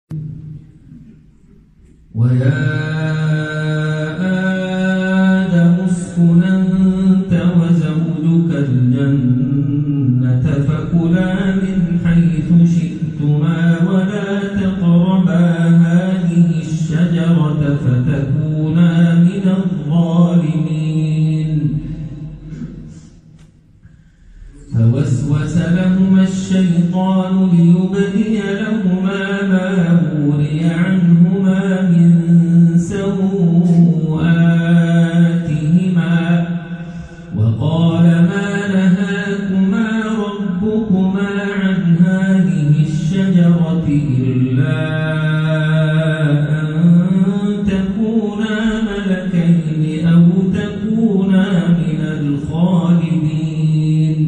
ويا آدم اسكن أنت وزوجك الجنة فكلا من حيث شئتما ولا تقربا هذه الشجرة فتكونا من الظالمين. فوسوس لهما الشيطان ليبدي لهما ما وري عنهما من سوآتهما وقال ما نهاكما ربكما عن هذه الشجرة إلا أن تكونا ملكين أو تكونا من الخالدين.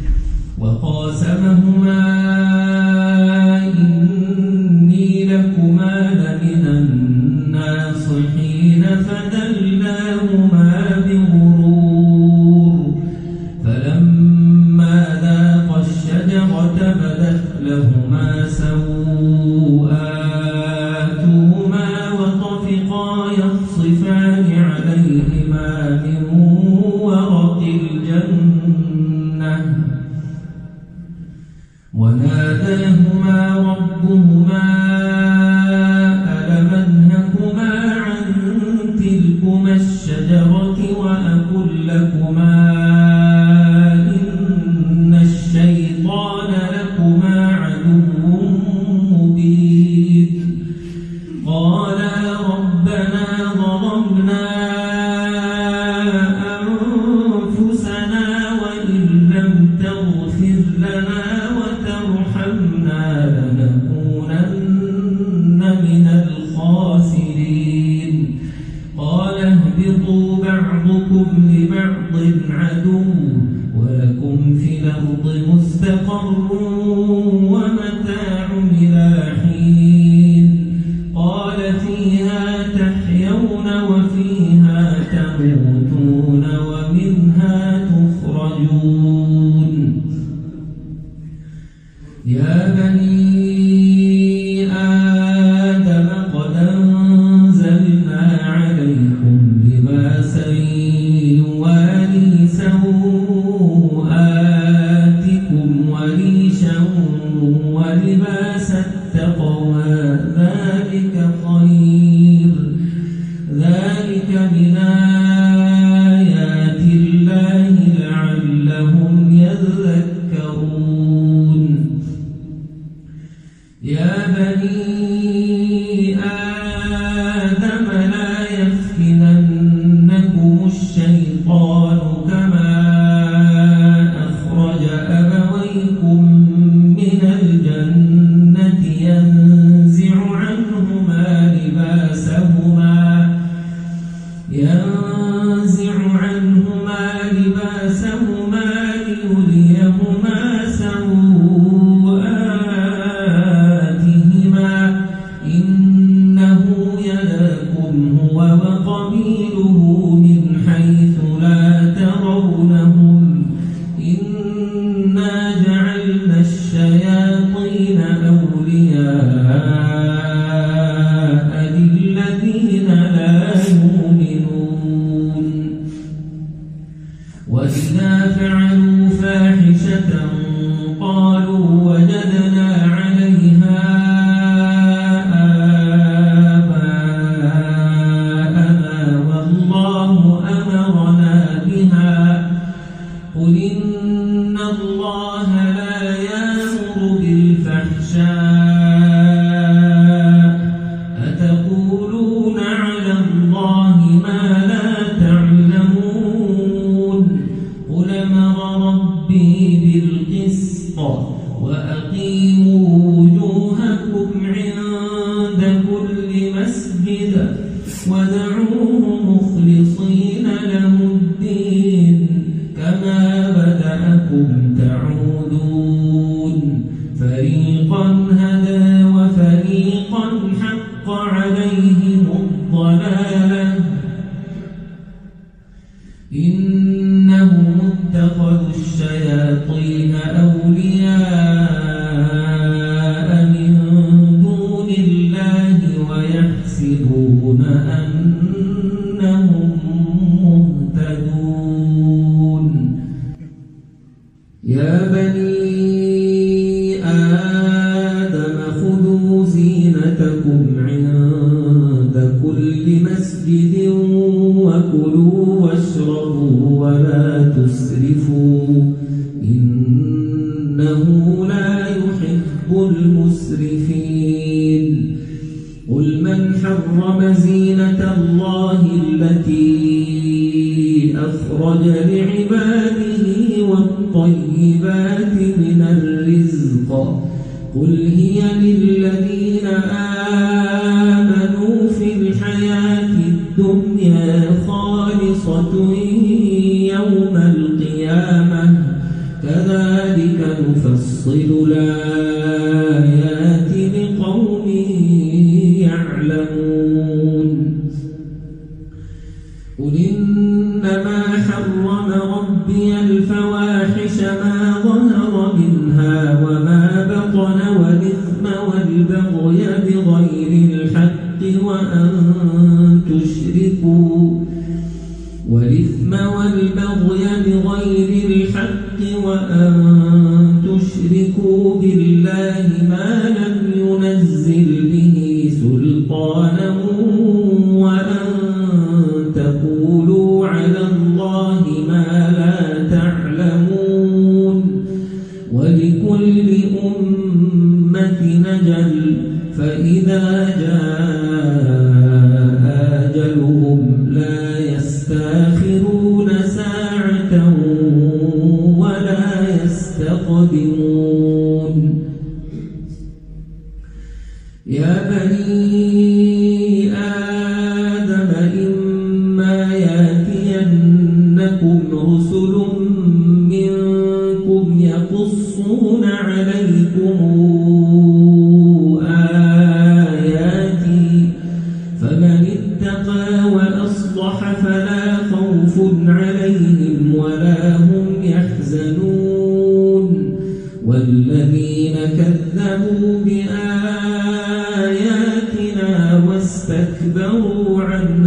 وقاسمهما إني لكما لمن الناصحين فدلاهما بغرور فلما ذاقا الشجرة بدت لهما سوآتهما وطفقا يخصفان عليهما من ورق الجنة وناداهما ربهما ألم أنهكما عن تلكما الشجرة وأقل لكما إن الشيطان لكما عدو مبين. قالا ربنا ظلمنا أنفسنا وإن لم تغفر لنا وترحمنا لنكونن من الخاسرين. قال اهبطوا بعضكم لبعض عدو ولكم في الأرض مستقر ومتاع إلى حين. قال فيها تحيون وفيها تموتون ومنها تخرجون. يا بني آدم قد أنزلنا عليكم لباسا يواري سوآتكم وريشا كل مسجد وكلوا واشربوا ولا تسرفوا إنه لا يحب المسرفين قل من حرم زينة الله التي أخرج لعباده والطيبات من الرزق قل هي للذين آمنوا في الحياة الدنيا خالصة يوم القيامة كذلك نفصل الآيات لقوم يعلمون قل إنما حرم ربي الفواحش ما ظهر منها وما بطن والإثم والبغي بغير الحق وأن تشركوا بالله ما لم ينزل به سلطانا وأن تقولوا على الله ما لا تعلمون ولكل أمة أجل فإذا جاء أجلهم لا يستأخرون ساعة ولا يستقدمون يا بني آدم إما يأتينكم رسل منكم يقصون عليكم آياتي فمن اتقى وأصلح فلا خوف عليهم ولا هم يحزنون والذين كذبوا بآياتنا واستكبروا عنها